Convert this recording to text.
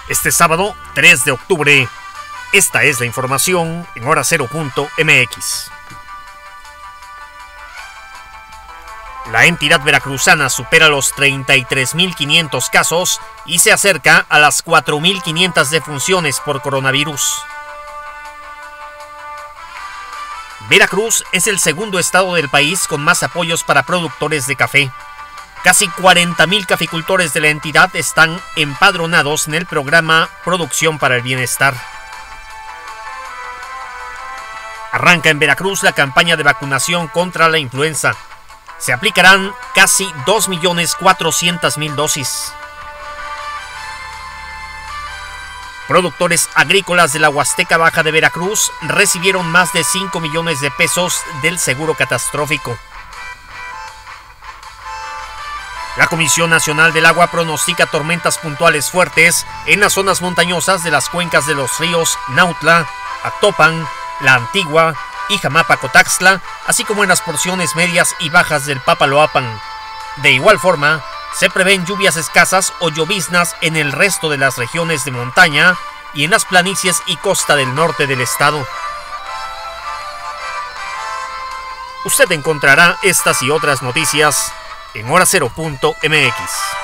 Este sábado 3 de octubre, esta es la información en horacero.mx. La entidad veracruzana supera los 33.500 casos y se acerca a las 4.500 defunciones por coronavirus. Veracruz es el segundo estado del país con más apoyos para productores de café. Casi 40.000 caficultores de la entidad están empadronados en el programa Producción para el Bienestar. Arranca en Veracruz la campaña de vacunación contra la influenza. Se aplicarán casi 2.400.000 dosis. Productores agrícolas de la Huasteca Baja de Veracruz recibieron más de 5 millones de pesos del seguro catastrófico. La Comisión Nacional del Agua pronostica tormentas puntuales fuertes en las zonas montañosas de las cuencas de los ríos Nautla, Actopan, La Antigua y Jamapa-Cotaxtla, así como en las porciones medias y bajas del Papaloapan. De igual forma, se prevén lluvias escasas o lloviznas en el resto de las regiones de montaña y en las planicies y costa del norte del estado. Usted encontrará estas y otras noticias en horacero.mx.